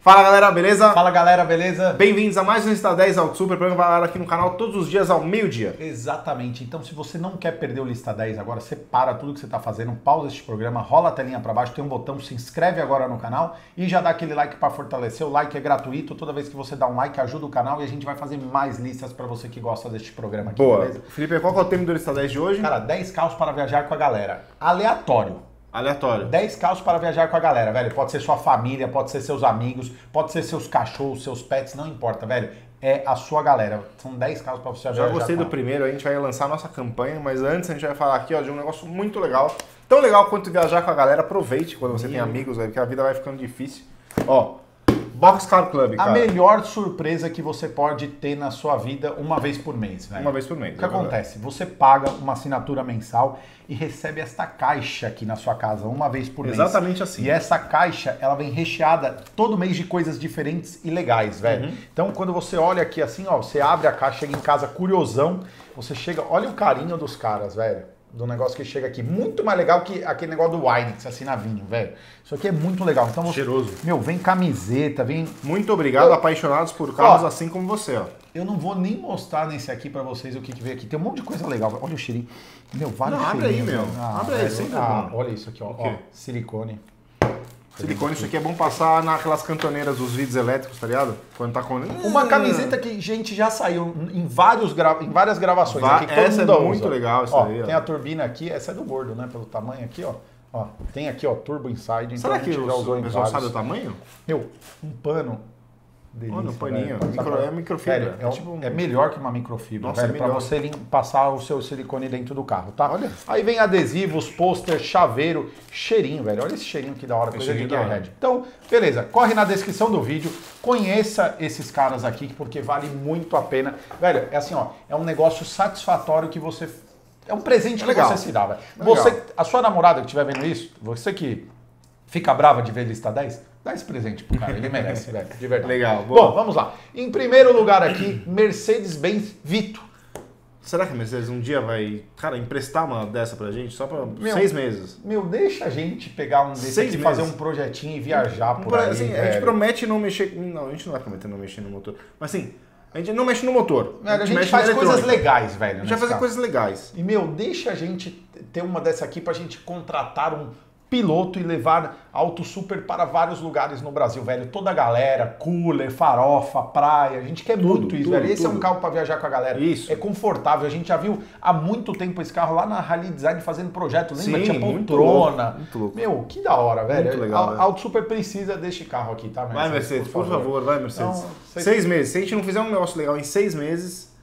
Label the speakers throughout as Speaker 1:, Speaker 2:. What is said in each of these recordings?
Speaker 1: Fala galera, beleza?
Speaker 2: Fala galera, beleza?
Speaker 1: Bem-vindos a mais um Lista 10 Auto Super, programa vai aqui no canal todos os dias ao meio-dia.
Speaker 2: Exatamente, então se você não quer perder o Lista 10 agora, você para tudo que você está fazendo, pausa este programa, rola a telinha para baixo, tem um botão, se inscreve agora no canal e já dá aquele like para fortalecer. O like é gratuito, toda vez que você dá um like ajuda o canal e a gente vai fazer mais listas para você que gosta deste programa aqui,
Speaker 1: Boa.
Speaker 2: Beleza?
Speaker 1: Felipe, qual que é o tema do Lista 10 de hoje?
Speaker 2: Cara, 10 carros para viajar com a galera, aleatório.
Speaker 1: Aleatório.
Speaker 2: 10 carros para viajar com a galera, velho. Pode ser sua família, pode ser seus amigos, pode ser seus cachorros, seus pets, não importa, velho. É a sua galera. São 10 carros para você viajar.
Speaker 1: Já gostei do primeiro, a gente vai lançar a nossa campanha, mas antes a gente vai falar aqui ó, de um negócio muito legal. Tão legal quanto viajar com a galera, aproveite quando você tem amigos, velho, porque a vida vai ficando difícil. Ó, Boxcar Club, cara.
Speaker 2: A melhor surpresa que você pode ter na sua vida uma vez por mês, velho.
Speaker 1: Uma vez por mês.
Speaker 2: O que acontece? Você paga uma assinatura mensal e recebe esta caixa aqui na sua casa uma vez por mês.
Speaker 1: Exatamente assim.
Speaker 2: E essa caixa, ela vem recheada todo mês de coisas diferentes e legais, velho. Então, quando você olha aqui assim, ó, você abre a caixa, chega em casa curiosão, você chega, olha o carinho dos caras, velho. Do negócio que chega aqui. Muito mais legal que aquele negócio do wine que você assina vinho, velho. Isso aqui é muito legal. Então você,
Speaker 1: cheiroso.
Speaker 2: Meu, vem camiseta, vem...
Speaker 1: Muito obrigado, apaixonados por carros assim como você, ó.
Speaker 2: Eu não vou nem mostrar nesse aqui pra vocês o que veio aqui. Tem um monte de coisa legal. Olha o cheirinho. Meu, vários
Speaker 1: Não,
Speaker 2: cheirinhos.
Speaker 1: abre aí, meu. Abre aí, sempre é bom.
Speaker 2: Olha isso aqui, ó. Ó, silicone.
Speaker 1: Silicone, isso aqui é bom passar naquelas cantoneiras dos vidros elétricos, tá ligado? Quando tá com...
Speaker 2: Uma camiseta que, gente, já saiu em várias gravações. Aqui, que
Speaker 1: essa é
Speaker 2: todo mundo
Speaker 1: muito
Speaker 2: usa.
Speaker 1: legal, essa
Speaker 2: ó,
Speaker 1: aí, ó.
Speaker 2: Tem a turbina aqui, essa é do gordo, né? Pelo tamanho aqui, ó. Ó, tem aqui, ó, turbo inside.
Speaker 1: Será
Speaker 2: então
Speaker 1: que
Speaker 2: a gente já usou
Speaker 1: o pessoal
Speaker 2: em
Speaker 1: sabe o
Speaker 2: vários.
Speaker 1: tamanho?
Speaker 2: Meu, um pano. Delícia,
Speaker 1: Olha, um paninho.
Speaker 2: velho.
Speaker 1: É microfibra.
Speaker 2: Velho, é melhor que uma microfibra,
Speaker 1: Nossa,
Speaker 2: velho,
Speaker 1: é
Speaker 2: pra
Speaker 1: melhor.
Speaker 2: você passar o seu silicone dentro do carro, tá?
Speaker 1: Olha.
Speaker 2: Aí vem adesivos, pôster, chaveiro, cheirinho, velho. Olha esse cheirinho que da hora, coisa de
Speaker 1: cheirinho da hora.
Speaker 2: Gearhead. Então, beleza, corre na descrição do vídeo, conheça esses caras aqui, porque vale muito a pena. Velho, é assim, ó, é um negócio satisfatório que você... É um presente que
Speaker 1: legal.
Speaker 2: você se dá, velho.
Speaker 1: Legal.
Speaker 2: Você, a sua namorada que estiver vendo isso, você que fica brava de ver lista 10, dá esse presente pro cara, ele merece, velho, de verdade.
Speaker 1: Legal, boa.
Speaker 2: Bom, vamos lá. Em primeiro lugar aqui, Mercedes-Benz Vito.
Speaker 1: Será que a Mercedes um dia vai, cara, emprestar uma dessa pra gente? Só pra
Speaker 2: Meu,
Speaker 1: 6 meses.
Speaker 2: Meu, deixa a gente pegar um desse
Speaker 1: 6
Speaker 2: aqui,
Speaker 1: meses.
Speaker 2: fazer um projetinho e viajar por aí,
Speaker 1: Assim, a gente
Speaker 2: velho.
Speaker 1: promete não mexer... Não, a gente não vai prometer não mexer no motor. Mas assim, a gente não mexe no motor.
Speaker 2: Velho, a gente
Speaker 1: mexe
Speaker 2: faz
Speaker 1: na
Speaker 2: coisas
Speaker 1: eletrônica.
Speaker 2: legais, velho.
Speaker 1: A gente vai fazer coisas legais.
Speaker 2: E, meu, deixa a gente ter uma dessa aqui pra gente contratar um piloto e levar Auto Super para vários lugares no Brasil, velho. Toda a galera, cooler, farofa, praia, a gente quer muito isso,
Speaker 1: tudo,
Speaker 2: velho. Esse é um
Speaker 1: tudo.
Speaker 2: carro para viajar com a galera.
Speaker 1: Isso.
Speaker 2: É confortável. A gente já viu há muito tempo esse carro lá na Rally Design fazendo projeto, lembra?
Speaker 1: Sim,
Speaker 2: Tinha
Speaker 1: muito
Speaker 2: poltrona.
Speaker 1: louco, muito louco.
Speaker 2: Meu, que da hora, velho.
Speaker 1: Muito legal, velho.
Speaker 2: A Auto Super precisa deste carro aqui, tá,
Speaker 1: Vai, Mercedes, por favor, vai, Mercedes.
Speaker 2: Então, vocês-
Speaker 1: 6 meses. Se a gente não fizer um negócio legal em 6 meses...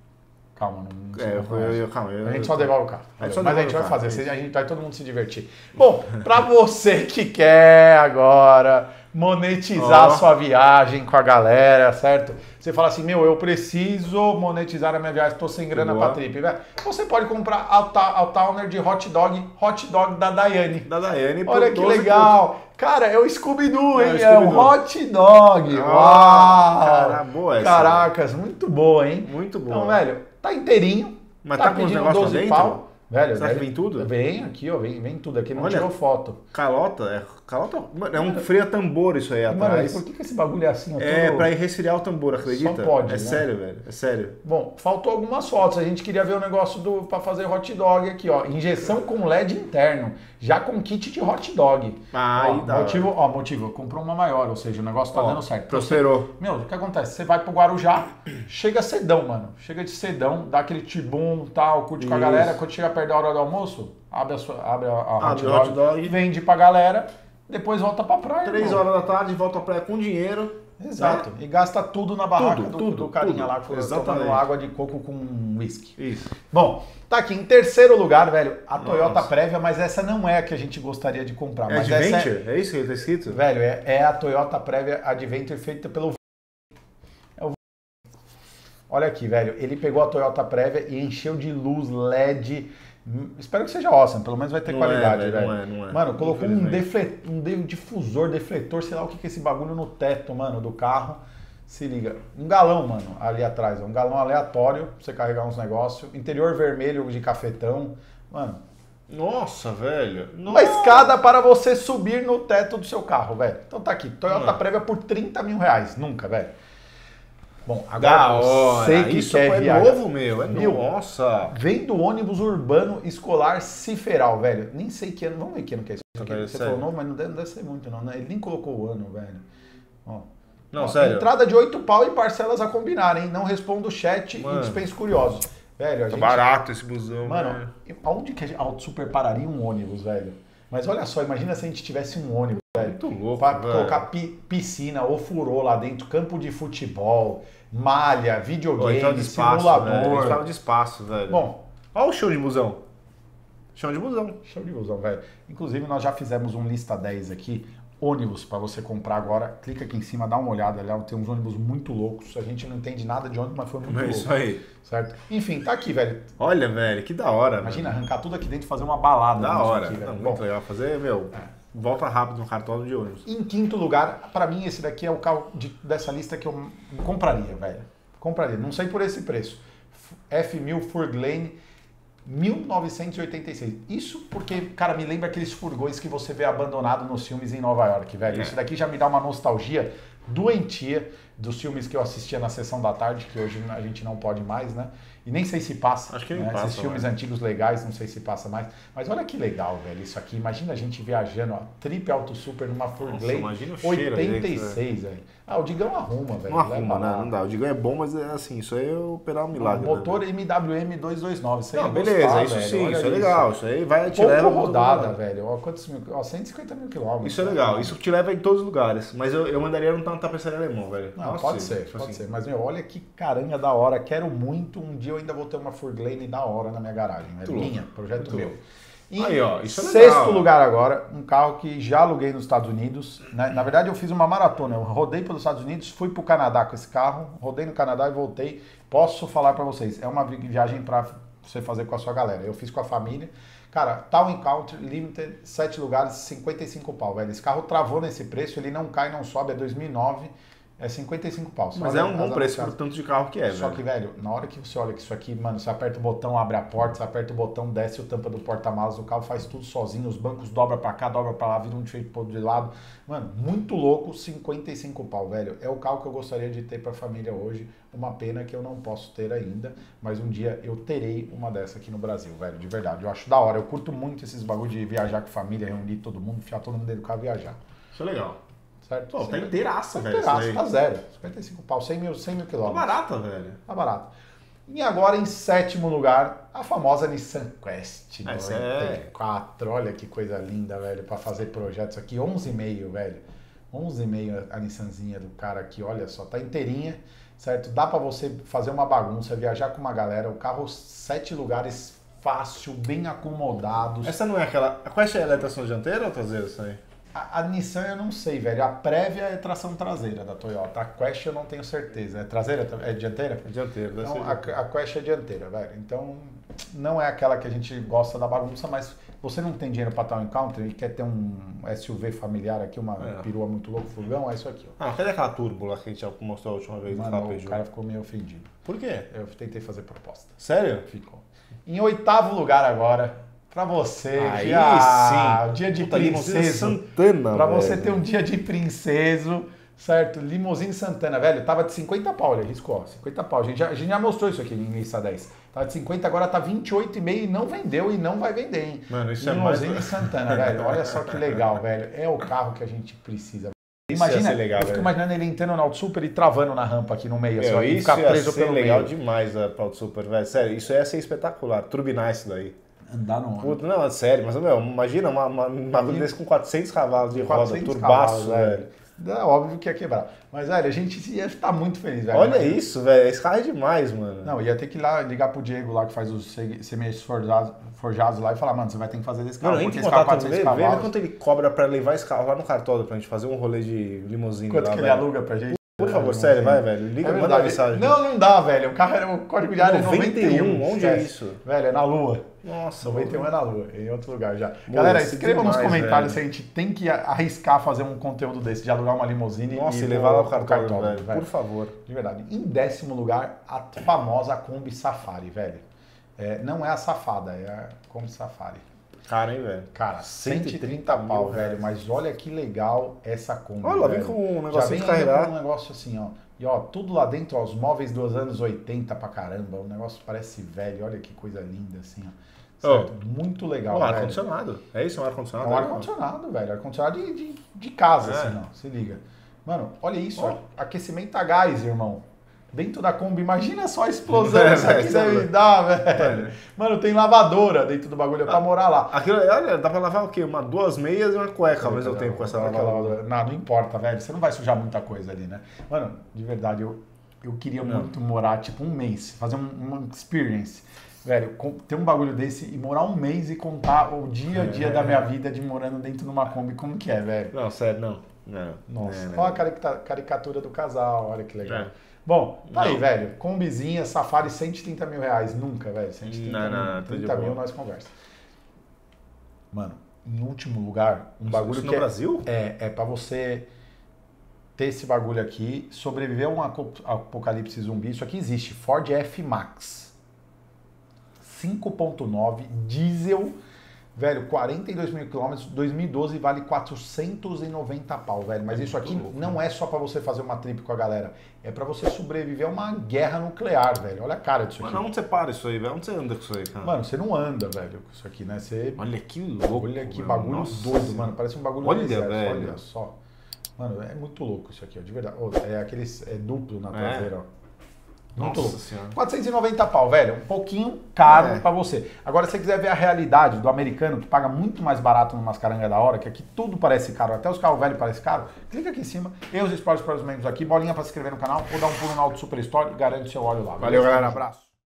Speaker 2: Calma,
Speaker 1: Calma.
Speaker 2: A gente só devolve o carro.
Speaker 1: A gente só
Speaker 2: Mas a
Speaker 1: devolve
Speaker 2: gente
Speaker 1: o
Speaker 2: vai
Speaker 1: carro,
Speaker 2: fazer,
Speaker 1: é isso.
Speaker 2: a gente vai todo mundo se divertir. Bom, pra você que quer agora monetizar a sua viagem com a galera, certo? Você fala assim, meu, eu preciso monetizar a minha viagem, tô sem grana
Speaker 1: Boa.
Speaker 2: pra trip, velho. Você pode comprar a Towner de hot dog da Daiane.
Speaker 1: Da Daiane por
Speaker 2: Olha que
Speaker 1: 12
Speaker 2: legal. Cara, é o Scooby-Doo,
Speaker 1: É,
Speaker 2: hein?
Speaker 1: o
Speaker 2: É um
Speaker 1: Scooby-Doo.
Speaker 2: hot dog.
Speaker 1: Ah,
Speaker 2: Uau!
Speaker 1: cara, boa essa.
Speaker 2: Caracas, muito boa, hein?
Speaker 1: Muito boa.
Speaker 2: Então, velho, tá inteirinho.
Speaker 1: Mas tá com os
Speaker 2: pedindo
Speaker 1: negócios
Speaker 2: 12
Speaker 1: dentro?
Speaker 2: pau. Velho,
Speaker 1: Será que vem tudo?
Speaker 2: Vem aqui, ó, vem tudo. Aqui não
Speaker 1: Olha.
Speaker 2: tirou foto.
Speaker 1: Calota, mano, é um freio a tambor isso aí
Speaker 2: Mano,
Speaker 1: atrás.
Speaker 2: por que esse bagulho é assim? ó,
Speaker 1: É,
Speaker 2: todo-
Speaker 1: pra ir resfriar o tambor, acredita?
Speaker 2: Só pode,
Speaker 1: É
Speaker 2: né?
Speaker 1: sério, velho, é sério.
Speaker 2: Bom, faltou algumas fotos. A gente queria ver o negócio pra fazer hot dog aqui, ó. Injeção com LED interno. Já com kit de hot dog.
Speaker 1: Ah,
Speaker 2: ó,
Speaker 1: aí dá.
Speaker 2: motivo, comprou uma maior, ou seja, o negócio tá
Speaker 1: Ó,
Speaker 2: dando certo.
Speaker 1: prosperou.
Speaker 2: Meu, o que acontece? Você vai pro Guarujá, chega cedão, mano. Chega de cedão, dá aquele tibum, tal, curte com a
Speaker 1: Isso.
Speaker 2: galera. Quando chega perto da hora do almoço, abre a
Speaker 1: Abre o hot dog.
Speaker 2: vende pra galera, depois volta pra praia.
Speaker 1: 3
Speaker 2: irmão.
Speaker 1: horas da tarde, volta à praia com dinheiro.
Speaker 2: Exato.
Speaker 1: né?
Speaker 2: E gasta tudo na barraca
Speaker 1: Tudo,
Speaker 2: do carinha
Speaker 1: tudo.
Speaker 2: lá, tomando
Speaker 1: Exatamente.
Speaker 2: água de coco com whisky.
Speaker 1: Isso.
Speaker 2: Bom, tá aqui em terceiro lugar, velho, a Toyota
Speaker 1: Nossa.
Speaker 2: Prévia, mas essa não é a que a gente gostaria de comprar.
Speaker 1: É
Speaker 2: mas essa
Speaker 1: Adventure? É isso que tá escrito?
Speaker 2: velho, é a Toyota Prévia Adventure feita pelo... Olha aqui, velho, ele pegou a Toyota Prévia e encheu de luz LED. Espero que seja awesome, pelo menos vai ter
Speaker 1: Não
Speaker 2: qualidade,
Speaker 1: é, velho,
Speaker 2: velho.
Speaker 1: não é.
Speaker 2: Mano, colocou um
Speaker 1: Infelizmente.
Speaker 2: difusor, defletor, sei lá o que é esse bagulho no teto, mano, do carro. Se liga. Um galão, mano, ali atrás. Um galão aleatório pra você carregar uns negócios. Interior vermelho de cafetão. Mano,
Speaker 1: Nossa, velho.
Speaker 2: Uma escada para você subir no teto do seu carro, velho. Então tá aqui, Toyota Previa por 30 mil reais. Nunca, velho. Bom, agora
Speaker 1: você que
Speaker 2: isso
Speaker 1: quer
Speaker 2: viajar.
Speaker 1: novo, meu. É novo. Nossa.
Speaker 2: Vem do ônibus urbano escolar Ciferal, velho. Nem sei que ano. Vamos ver que ano que é isso aqui. Você falou novo, mas não deve ser muito, não, né? Ele nem colocou o ano, velho. Ó.
Speaker 1: Não, sério.
Speaker 2: Entrada de 8 pau e parcelas a combinar, hein? Não respondo o chat e dispenso curiosos. Velho, a gente...
Speaker 1: barato esse busão,
Speaker 2: mano. Aonde que a Auto Super pararia um ônibus, velho? Mas olha só, imagina se a gente tivesse um ônibus, velho.
Speaker 1: Muito louco,
Speaker 2: pra
Speaker 1: velho.
Speaker 2: colocar piscina, ofurô lá dentro, campo de futebol, malha, videogame, simulador.
Speaker 1: A gente tava de espaço, velho.
Speaker 2: Bom,
Speaker 1: olha o show de busão. Show de busão.
Speaker 2: Show de busão, velho. Inclusive, nós já fizemos um lista 10 aqui. Ônibus para você comprar agora. Clica aqui em cima, dá uma olhada ali. Tem uns ônibus muito loucos. A gente não entende nada de ônibus, mas foi muito louco.
Speaker 1: Isso aí.
Speaker 2: Certo? Enfim, tá aqui, velho.
Speaker 1: Olha, velho, que da hora.
Speaker 2: Imagina, arrancar tudo aqui dentro e fazer uma balada.
Speaker 1: Da hora.
Speaker 2: Aqui, velho.
Speaker 1: Muito legal. Fazer, volta rápido no cartódromo de ônibus.
Speaker 2: Em quinto lugar, para mim, esse daqui é o carro dessa lista que eu compraria, velho. Compraria. Não sei por esse preço. F1000 Furglane 1986. Isso porque, cara, me lembra aqueles furgões que você vê abandonado nos filmes em Nova York, velho. Isso daqui já me dá uma nostalgia doentia dos filmes que eu assistia na sessão da tarde, que hoje a gente não pode mais, né? E nem sei se passa.
Speaker 1: Acho que
Speaker 2: né?
Speaker 1: passa.
Speaker 2: Esses filmes antigos legais, não sei se passa mais. Mas olha que legal, velho, isso aqui. Imagina a gente viajando, ó, Trip Auto Super numa Furglane 86, velho. Ah, o Digão arruma, velho.
Speaker 1: Não arruma, né? Não dá. O Digão é bom, mas é assim, isso aí é operar um milagre.
Speaker 2: Motor MWM 229. Isso aí
Speaker 1: não, beleza,
Speaker 2: gostar,
Speaker 1: isso
Speaker 2: velho.
Speaker 1: sim,
Speaker 2: olha
Speaker 1: isso é legal. Isso aí vai te levar.
Speaker 2: Pouco rodada, velho. Ó, quantos mil? Ó, 150 mil quilômetros.
Speaker 1: Isso é legal. Isso te leva em todos os lugares. Mas eu mandaria num tapeçaria alemão, velho.
Speaker 2: Não, pode ser. Mas, meu, olha que caranga da hora. Quero muito. Um dia eu ainda vou ter uma Furglane da hora na minha garagem. É minha, projeto meu. E
Speaker 1: aí, ó, isso é legal.
Speaker 2: Sexto lugar agora, um carro que já aluguei nos Estados Unidos. Né? Na verdade, eu fiz uma maratona. Eu rodei pelos Estados Unidos, fui pro Canadá com esse carro, rodei no Canadá e voltei. Posso falar para vocês, é uma viagem para você fazer com a sua galera. Eu fiz com a família. Cara, Town Encounter Limited, 7 lugares, 55 pau, velho. Esse carro travou nesse preço, ele não cai, não sobe, é 2009. É 55 pau.
Speaker 1: Mas é um bom preço pro tanto de carro que é, velho.
Speaker 2: Só que, velho, na hora que você olha que isso aqui, mano, você aperta o botão, abre a porta, você aperta o botão, desce o tampa do porta-malas, o carro faz tudo sozinho, os bancos dobra pra cá, dobra pra lá, vira um shape de lado. Mano, muito louco, 55 pau, velho. É o carro que eu gostaria de ter pra família hoje. Uma pena que eu não posso ter ainda, mas um dia eu terei uma dessa aqui no Brasil, velho, de verdade. Eu acho da hora, eu curto muito esses bagulho de viajar com família, reunir todo mundo, enfiar todo mundo dentro do carro e viajar.
Speaker 1: Isso é legal.
Speaker 2: Certo?
Speaker 1: Pô, tá inteiraça, velho.
Speaker 2: Inteiraça, tá zero. 55 pau, 100 mil quilômetros.
Speaker 1: Tá barata, velho.
Speaker 2: Tá barato. E agora, em sétimo lugar, a famosa Nissan Quest 94. Olha que coisa linda, velho, pra fazer projetos aqui. 11,5, velho. 11,5 a Nissanzinha do cara aqui, olha só, tá inteirinha, certo? Dá pra você fazer uma bagunça, viajar com uma galera. O carro, 7 lugares, fácil, bem acomodados.
Speaker 1: Essa não é aquela... A Quest é tração dianteira ou traseira isso aí?
Speaker 2: A Nissan eu não sei, velho. A Prévia é tração traseira da Toyota. A Quest eu não tenho certeza. É traseira? É dianteira?
Speaker 1: É dianteira.
Speaker 2: Então, a Quest é dianteira, velho. Então, não é aquela que a gente gosta da bagunça, mas você não tem dinheiro para Town Encounter e quer ter um SUV familiar aqui, uma perua muito louco, furgão, é isso aqui, ó.
Speaker 1: Ah, cadê aquela turbo lá que a gente já mostrou a última vez?
Speaker 2: Mano, o cara ficou meio ofendido.
Speaker 1: Por quê?
Speaker 2: Eu tentei fazer proposta.
Speaker 1: Sério?
Speaker 2: Ficou. Em oitavo lugar agora... Pra você,
Speaker 1: aí
Speaker 2: sim.
Speaker 1: O
Speaker 2: dia de princeso.
Speaker 1: Santana,
Speaker 2: pra você ter um dia de princeso, certo? Limousine Santana, velho, tava de 50 pau, ele arriscou, ó, 50 pau. A gente já mostrou isso aqui em lista 10. Tava de 50, agora tá 28,5 e não vendeu e não vai vender, hein?
Speaker 1: Mano, isso
Speaker 2: Limousine
Speaker 1: é mais...
Speaker 2: Santana, velho, olha só que legal, velho. É o carro que a gente precisa.
Speaker 1: Imagina, legal,
Speaker 2: eu fico imaginando ele entrando no Auto Super e travando na rampa aqui no meio, assim,
Speaker 1: e
Speaker 2: ficar preso pelo
Speaker 1: legal
Speaker 2: meio.
Speaker 1: demais a Auto Super, velho. Sério, isso ia ser espetacular. Turbinar isso daí.
Speaker 2: Andar no...
Speaker 1: Puta, não, sério, mas, meu, imagina uma desse com 400 cavalos de roda, turbaço, velho.
Speaker 2: É óbvio que ia quebrar. Mas, velho, a gente ia estar muito feliz, velho.
Speaker 1: Olha isso, velho. Esse carro é demais, mano.
Speaker 2: Não, ia ter que ir lá ligar pro Diego lá, que faz os semeiros forjados lá e falar, mano, você vai ter que fazer desse carro.
Speaker 1: Mano,
Speaker 2: porque
Speaker 1: esse carro 400 cavalos. Vê quanto ele cobra pra levar esse carro lá no cartódromo pra gente fazer um rolê de limusine
Speaker 2: quanto
Speaker 1: lá,
Speaker 2: que ele aluga pra gente?
Speaker 1: Por favor, sério, vai, velho. Liga, manda uma mensagem.
Speaker 2: Não dá, velho. O carro era o código de área 91.
Speaker 1: Onde é isso?
Speaker 2: Velho, é na Lua.
Speaker 1: Nossa,
Speaker 2: 91 é na Lua, em outro lugar já. Galera, escrevam nos comentários se a gente tem que arriscar fazer um conteúdo desse, de alugar uma limusine
Speaker 1: e levar lá o cartódromo, velho. Por favor.
Speaker 2: De verdade. Em décimo lugar, a famosa Kombi Safari, velho. Não é a Safada, é a Kombi Safari.
Speaker 1: Cara, hein, velho?
Speaker 2: Cara, 130 pau, velho. Mas olha que legal essa Kombi.
Speaker 1: Olha, ela vem com um negocinho de carregar.
Speaker 2: Com um negócio assim, ó. E ó, tudo lá dentro, ó, os móveis dos anos 80 pra caramba. O negócio parece velho. Olha que coisa linda, assim, ó. Certo? Muito legal, velho.
Speaker 1: Ar-condicionado. É isso, um ar-condicionado?
Speaker 2: É um ar-condicionado, velho. Ar-condicionado de casa, assim, ó. Se liga. Mano, olha isso, ó. Aquecimento a gás, irmão. Dentro da Kombi, imagina só a explosão que isso aqui deve dar, velho. Mano, tem lavadora dentro do bagulho pra morar lá.
Speaker 1: Aquilo, olha, dá pra lavar o quê? Duas meias e uma cueca ao mesmo tempo com essa lavadora.
Speaker 2: Não importa, velho. Você não vai sujar muita coisa ali, né? Mano, de verdade, eu queria muito morar, tipo, um mês. Fazer uma experience. Velho, ter um bagulho desse e morar um mês e contar o dia a dia da minha vida de morando dentro de uma Kombi, como que é, velho?
Speaker 1: Não, sério, não.
Speaker 2: Nossa, olha a caricatura do casal, olha que legal. Bom, tá aí, velho. Kombizinha, Safari, 130 mil reais. Nunca, velho. 130 mil nós conversa. Mano, em último lugar, um bagulho que
Speaker 1: no Brasil?
Speaker 2: É pra você ter esse bagulho aqui, sobreviver a um apocalipse zumbi. Isso aqui existe. Ford F-Max. 5.9, diesel, velho, 42 mil quilômetros, 2012 vale 490 pau, velho. Mas isso aqui não é só pra você fazer uma trip com a galera, é pra você sobreviver a uma guerra nuclear, velho. Olha a cara disso aqui.
Speaker 1: Mano, onde você para isso aí, velho? Onde você anda com isso aí, cara?
Speaker 2: Mano, você não anda, velho, com isso aqui, né? Você...
Speaker 1: Olha que louco.
Speaker 2: Olha que bagulho doido, mano. Parece um bagulho
Speaker 1: do exército, velho.
Speaker 2: Olha só. Mano, é muito louco isso aqui, ó, de verdade. É aqueles duplo na traseira, ó. Muito louco. 490 pau, velho. Um pouquinho caro pra você. Agora, se você quiser ver a realidade do americano, que paga muito mais barato no Mascaranga da Hora, que aqui tudo parece caro, até os carros velhos parecem caro, clica aqui em cima, e os esportes para os membros aqui, bolinha pra se inscrever no canal, ou dá um pulo no Auto Super Store e garante seu óleo lá.
Speaker 1: Valeu, galera. Abraço.